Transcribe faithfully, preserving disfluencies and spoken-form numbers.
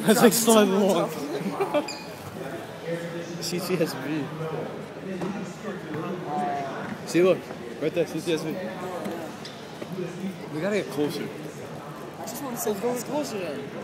That's like so long. C T S V. See, look. Right there, C T S V. We gotta get closer. I just want to say, let's go closer then.